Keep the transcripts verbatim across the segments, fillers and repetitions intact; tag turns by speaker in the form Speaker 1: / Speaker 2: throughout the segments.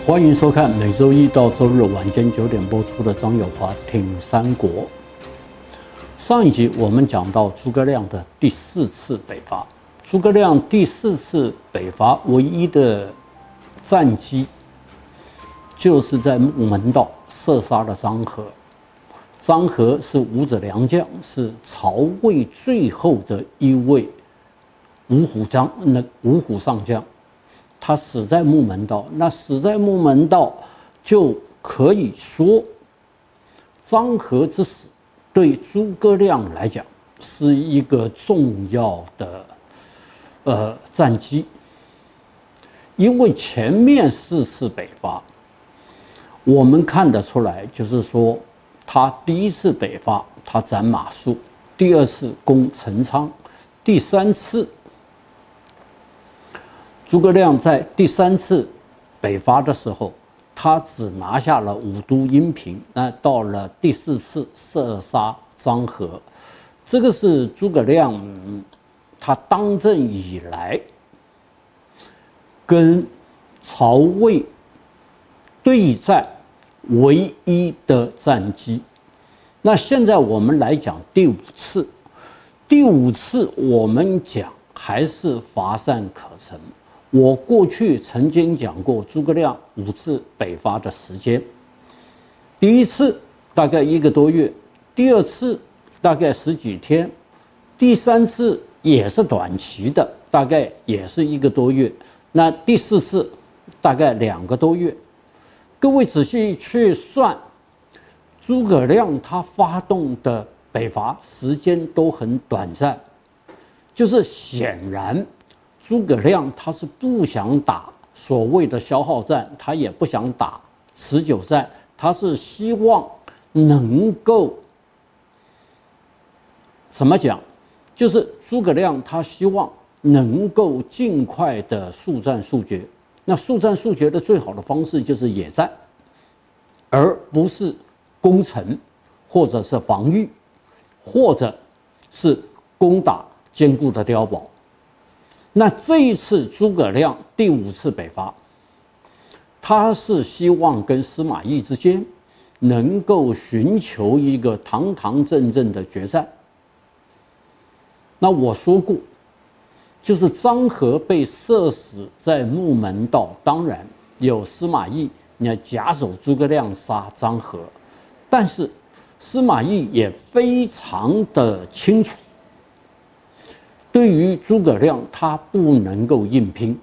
Speaker 1: 欢迎收看每周一到周日晚间九点播出的张友华听三国。上一集我们讲到诸葛亮的第四次北伐，诸葛亮第四次北伐唯一的战绩，就是在木门道射杀了张合。张合是五子良将，是曹魏最后的一位五虎将，那五虎上将。他死在木门道，那死在木门道，就可以说，张合之死对诸葛亮来讲是一个重要的呃战绩，因为前面四次北伐，我们看得出来，就是说，他第一次北伐他斩马谡，第二次攻陈仓，第三次。诸葛亮在第三次北伐的时候，他只拿下了武都、阴平。那到了第四次射杀张合，这个是诸葛亮他当政以来跟曹魏对战唯一的战绩。那现在我们来讲第五次，第五次我们讲还是乏善可陈。我过去曾经讲过诸葛亮五次北伐的时间，第一次大概一个多月，第二次大概十几天，第三次也是短期的，大概也是一个多月，那第四次大概两个多月。各位仔细去算，诸葛亮他发动的北伐时间都很短暂，就是显然诸葛亮他是不想打所谓的消耗战，他也不想打持久战，他是希望能够怎么讲？就是诸葛亮他希望能够尽快的速战速决。那速战速决的最好的方式就是野战，而不是攻城，或者是防御，或者是攻打坚固的碉堡。那这一次诸葛亮第五次北伐，他是希望跟司马懿之间能够寻求一个堂堂正正的决战。那我说过，就是张合被射死在木门道，当然有司马懿，你要假手诸葛亮杀张合，但是司马懿也非常的清楚。对于诸葛亮，他不能够硬拼。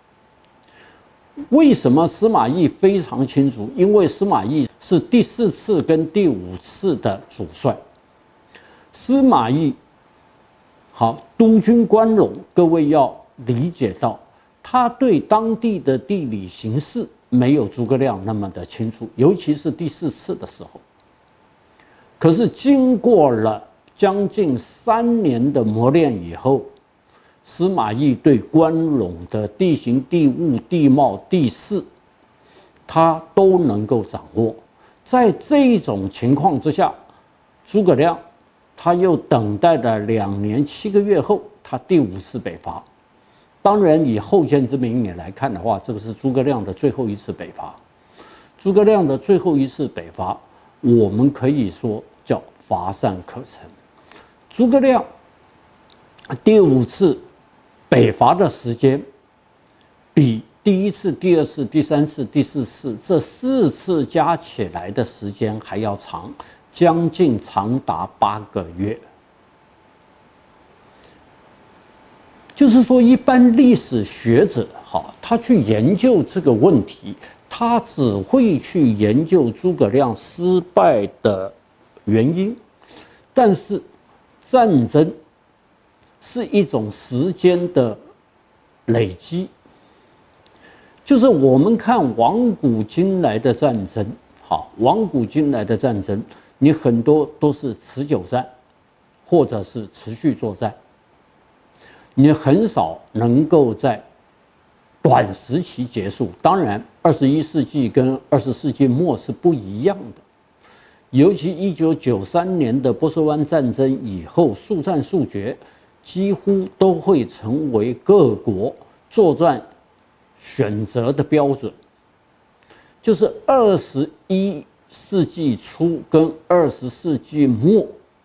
Speaker 1: 为什么司马懿非常清楚？因为司马懿是第四次跟第五次的主帅。司马懿，好，督军关陇，各位要理解到，他对当地的地理形势没有诸葛亮那么的清楚，尤其是第四次的时候。可是经过了将近三年的磨练以后，司马懿对关陇的地形、地物、地貌、地势，他都能够掌握。在这种情况之下，诸葛亮他又等待了两年七个月后，他第五次北伐。当然，以后见之明也来看的话，这个是诸葛亮的最后一次北伐。诸葛亮的最后一次北伐，我们可以说叫乏善可陈。诸葛亮第五次北伐的时间，比第一次、第二次、第三次、第四次这四次加起来的时间还要长，将近长达八个月。就是说，一般历史学者，好，他去研究这个问题，他只会去研究诸葛亮失败的原因，但是战争是一种时间的累积，就是我们看往古今来的战争，好，往古今来的战争，你很多都是持久战，或者是持续作战，你很少能够在短时期结束。当然，二十一世纪跟二十世纪末是不一样的。尤其一九九三年的波斯湾战争以后，速战速决几乎都会成为各国作战选择的标准。 就是二十一世纪初跟二十世纪末，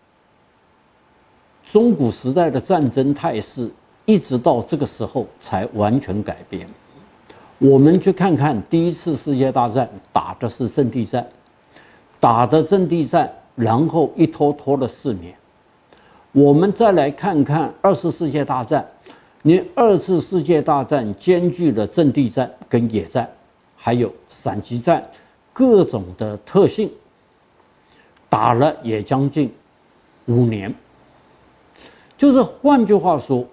Speaker 1: 中古时代的战争态势，一直到这个时候才完全改变。我们去看看第一次世界大战打的是阵地战，打的阵地战，然后一拖拖了四年。我们再来看看二次世界大战，你二次世界大战兼具了阵地战跟野战，还有闪击战，各种的特性，打了也将近五年。就是换句话说，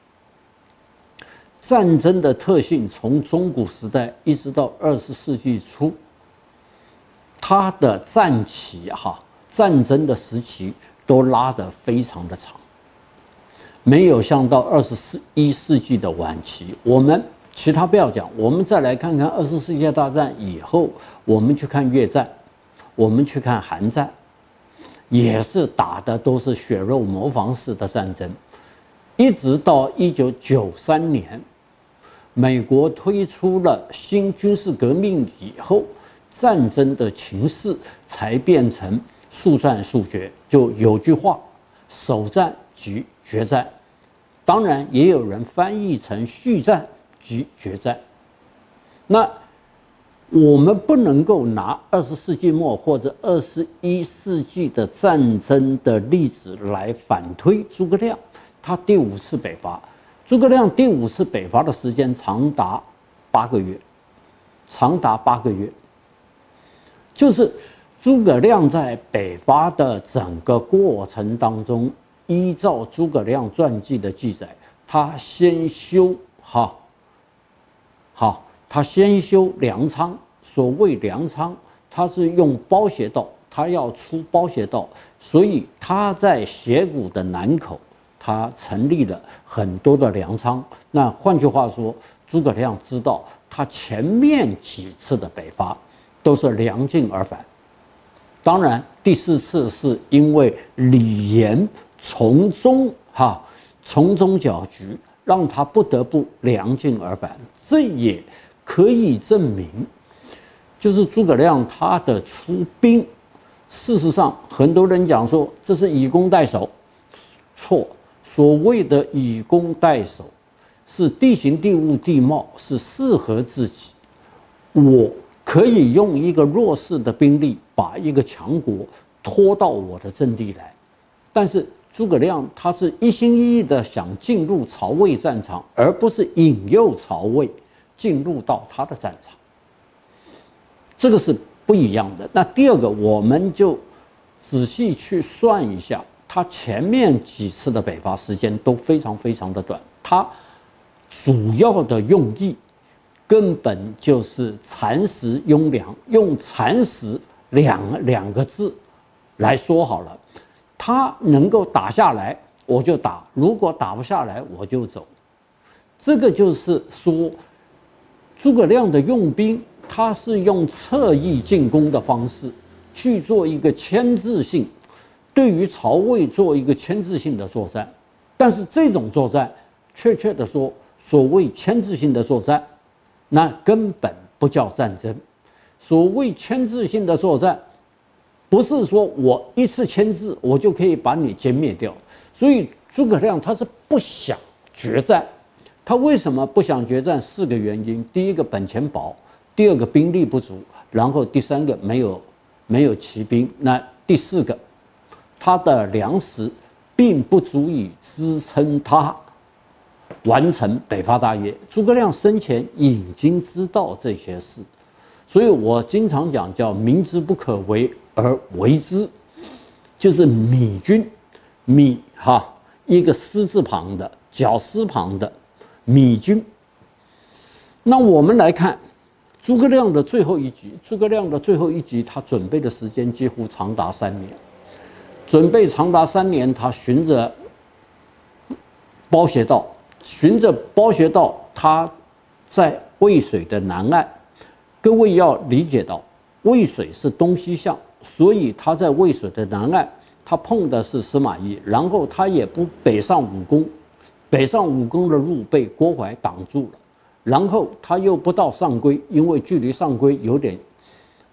Speaker 1: 战争的特性从中古时代一直到二十世纪初，它的战期哈，战争的时期都拉得非常的长，没有像到二十一世纪的晚期。我们其他不要讲，我们再来看看二次世界大战以后，我们去看越战，我们去看韩战，也是打的都是血肉模仿式的战争，一直到一九九三年，美国推出了新军事革命以后，战争的情势才变成速战速决。就有句话，首战即决战，当然也有人翻译成续战即决战。那我们不能够拿二十世纪末或者二十一世纪的战争的例子来反推诸葛亮他第五次北伐。诸葛亮第五次北伐的时间长达八个月，长达八个月。就是诸葛亮在北伐的整个过程当中，依照诸葛亮传记的记载，他先修哈，好，他先修粮仓。所谓粮仓，他是用包斜道，他要出包斜道，所以他在斜谷的南口，他成立了很多的粮仓。那换句话说，诸葛亮知道他前面几次的北伐都是粮尽而返。当然，第四次是因为李严从中哈从中搅局，让他不得不粮尽而返。这也可以证明，就是诸葛亮他的出兵，事实上很多人讲说这是以攻代守，错。所谓的以攻代守，是地形地物地貌是适合自己，我可以用一个弱势的兵力把一个强国拖到我的阵地来。但是诸葛亮他是一心一意的想进入曹魏战场，而不是引诱曹魏进入到他的战场，这个是不一样的。那第二个，我们就仔细去算一下，他前面几次的北伐时间都非常非常的短，他主要的用意根本就是蚕食庸粮，用蚕食两两个字来说好了。他能够打下来我就打，如果打不下来我就走。这个就是说，诸葛亮的用兵，他是用侧翼进攻的方式去做一个牵制性，对于曹魏做一个牵制性的作战。但是这种作战，确切的说，所谓牵制性的作战，那根本不叫战争。所谓牵制性的作战，不是说我一次牵制我就可以把你歼灭掉。所以诸葛亮他是不想决战。他为什么不想决战？四个原因：第一个本钱薄，第二个兵力不足，然后第三个没有没有骑兵，那第四个，他的粮食并不足以支撑他完成北伐大业。诸葛亮生前已经知道这些事，所以我经常讲叫明知不可为而为之，就是米军，米哈一个狮字旁的，绞丝旁的米军。那我们来看诸葛亮的最后一集，诸葛亮的最后一集，他准备的时间几乎长达三年，准备长达三年，他循着包斜道，循着包斜道，他在渭水的南岸。各位要理解到，渭水是东西向，所以他在渭水的南岸，他碰的是司马懿，然后他也不北上武功，北上武功的路被郭淮挡住了。然后他又不到上邽，因为距离上邽有点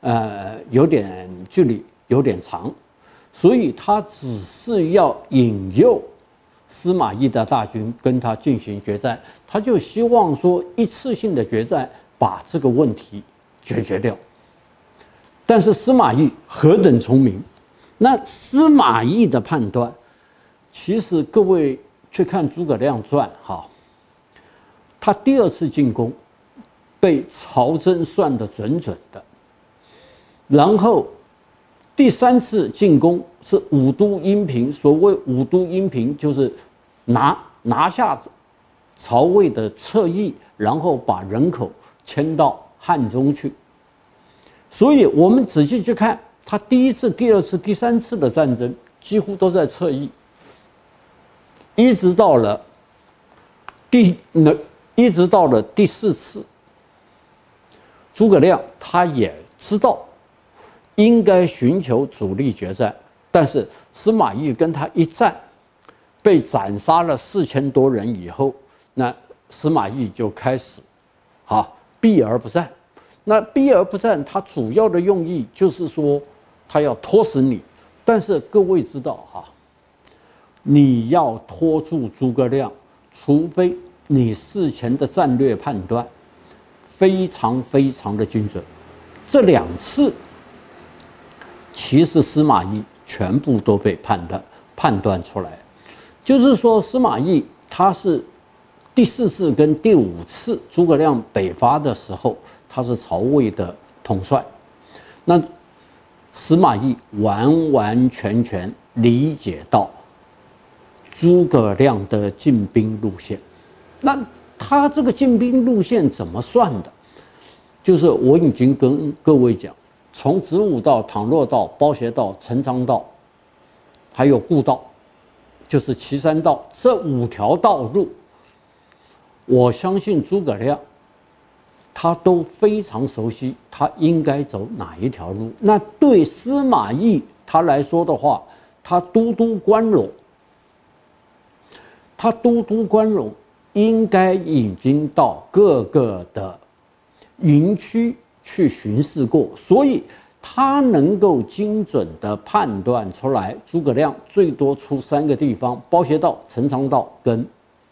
Speaker 1: 呃有点距离，有点长，所以他只是要引诱司马懿的大军跟他进行决战，他就希望说一次性的决战把这个问题解决掉。但是司马懿何等聪明，那司马懿的判断，其实各位去看诸葛亮传哈，他第二次进攻被曹真算得准准的，然后第三次进攻是武都阴平，所谓武都阴平就是拿拿下曹魏的侧翼，然后把人口迁到汉中去。所以我们仔细去看，他第一次、第二次、第三次的战争几乎都在侧翼，一直到了第那一直到了第四次，诸葛亮他也知道应该寻求主力决战，但是司马懿跟他一战，被斩杀了四千多人以后，那司马懿就开始啊避而不战。那避而不战，它主要的用意就是说，他要拖死你。但是各位知道哈，你要拖住诸葛亮，除非你事前的战略判断非常非常的精准。这两次，其实司马懿全部都被判断判断出来，就是说司马懿他是第四次跟第五次诸葛亮北伐的时候，他是曹魏的统帅，那司马懿完完全全理解到诸葛亮的进兵路线。那他这个进兵路线怎么算的？就是我已经跟各位讲，从子午道、倘若道、包斜道、陈仓道，还有故道，就是岐山道这五条道路，我相信诸葛亮他都非常熟悉，他应该走哪一条路。那对司马懿他来说的话，他都督关陇，他都督关陇应该已经到各个的营区去巡视过，所以他能够精准的判断出来，诸葛亮最多出三个地方：包斜道、陈仓道跟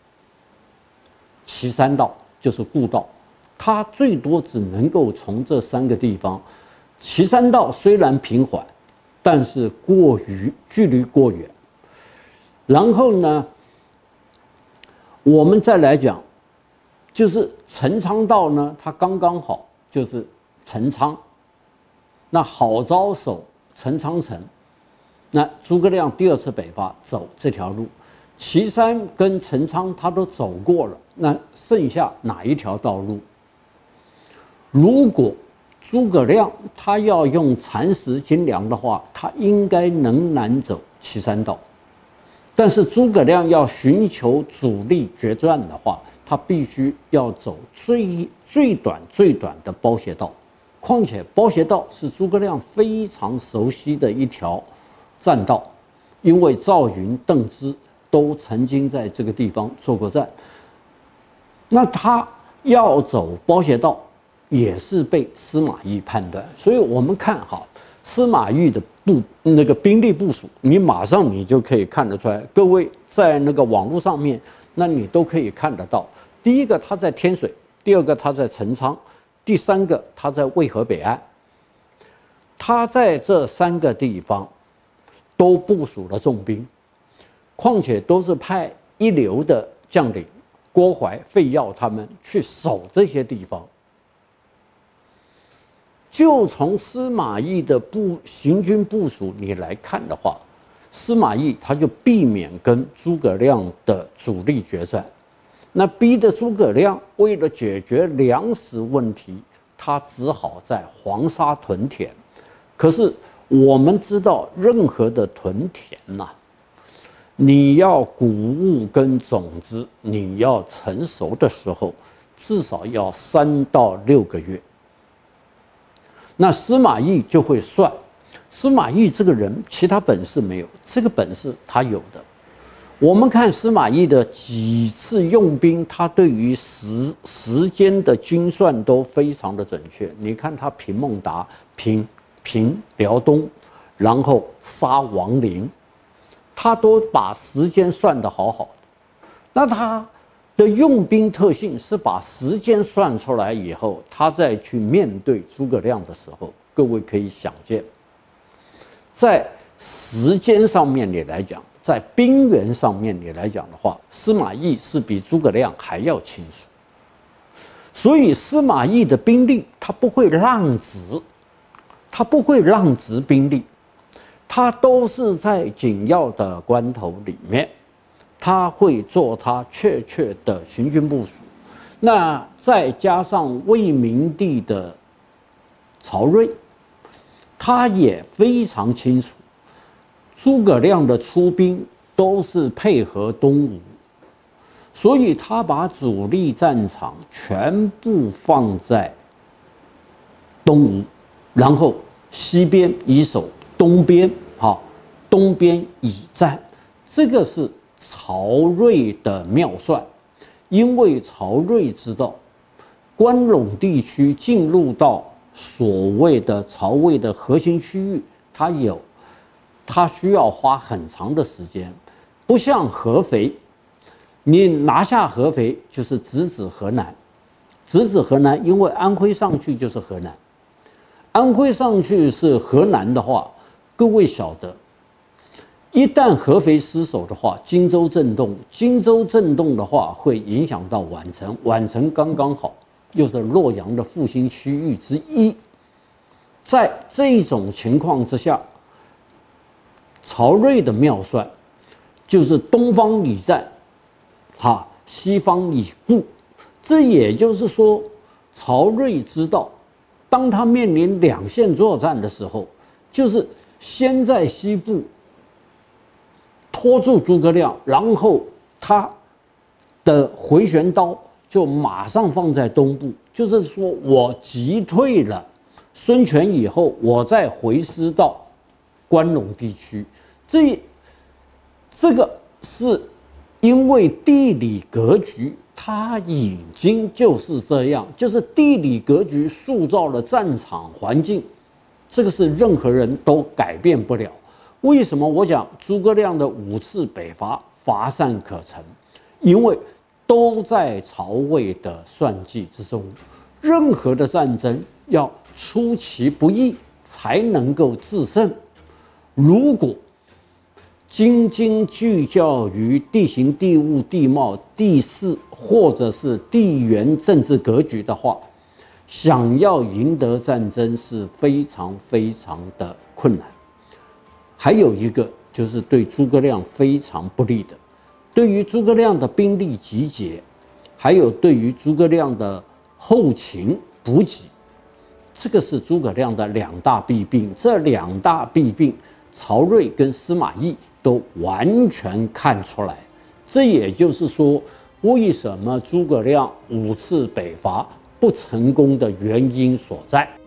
Speaker 1: 岐山道，就是故道。他最多只能够从这三个地方，岐山道虽然平缓，但是过于距离过远。然后呢，我们再来讲，就是陈仓道呢，它刚刚好就是陈仓，那好招守陈仓城。那诸葛亮第二次北伐走这条路，岐山跟陈仓他都走过了，那剩下哪一条道路？如果诸葛亮他要用蚕食精粮的话，他应该能南走岐山道。但是诸葛亮要寻求主力决战的话，他必须要走最最短最短的包斜道。况且包斜道是诸葛亮非常熟悉的一条战道，因为赵云、邓芝都曾经在这个地方做过战。那他要走包斜道，也是被司马懿判断。所以我们看哈，司马懿的部那个兵力部署，你马上你就可以看得出来。各位在那个网络上面，那你都可以看得到。第一个他在天水，第二个他在陈仓，第三个他在渭河北岸。他在这三个地方都部署了重兵，况且都是派一流的将领郭淮、费耀他们去守这些地方。就从司马懿的部行军部署你来看的话，司马懿他就避免跟诸葛亮的主力决战，那逼得诸葛亮为了解决粮食问题，他只好在黄沙屯田。可是我们知道，任何的屯田呐、啊，你要谷物跟种子你要成熟的时候，至少要三到六个月。那司马懿就会算，司马懿这个人其他本事没有，这个本事他有的。 我们看司马懿的几次用兵，他对于时时间的精算都非常的准确。你看他平孟达、平平辽东，然后杀王陵，他都把时间算得好好的。那他的用兵特性是把时间算出来以后，他再去面对诸葛亮的时候，各位可以想见，在时间上面你来讲，在兵源上面你来讲的话，司马懿是比诸葛亮还要清楚。所以司马懿的兵力他不会让职，他不会让职兵力，他都是在紧要的关头里面，他会做他确切的行军部署。那再加上魏明帝的曹睿，他也非常清楚诸葛亮的出兵都是配合东吴，所以他把主力战场全部放在东吴，然后西边以守，东边好，东边以战。这个是曹睿的妙算，因为曹睿知道关陇地区进入到所谓的曹魏的核心区域，它有。它需要花很长的时间，不像合肥，你拿下合肥就是直指河南，直指河南，因为安徽上去就是河南，安徽上去是河南的话，各位晓得，一旦合肥失守的话，荆州震动，荆州震动的话会影响到宛城，宛城刚刚好又是洛阳的复兴区域之一，在这种情况之下。曹睿的妙算就是东方以战，哈，西方以固。这也就是说，曹睿知道，当他面临两线作战的时候，就是先在西部拖住诸葛亮，然后他的回旋刀就马上放在东部，就是说我击退了孙权以后，我再回师到关陇地区，这这个是因为地理格局，它已经就是这样，就是地理格局塑造了战场环境，这个是任何人都改变不了。为什么我讲诸葛亮的五次北伐乏善可陈？因为都在曹魏的算计之中，任何的战争要出其不意才能够制胜。如果斤斤计较于地形、地物、地貌、地势，或者是地缘政治格局的话，想要赢得战争是非常非常的困难。还有一个就是对诸葛亮非常不利的，对于诸葛亮的兵力集结，还有对于诸葛亮的后勤补给，这个是诸葛亮的两大弊病。这两大弊病，曹睿跟司马懿都完全看出来。这也就是说，为什么诸葛亮五次北伐不成功的原因所在。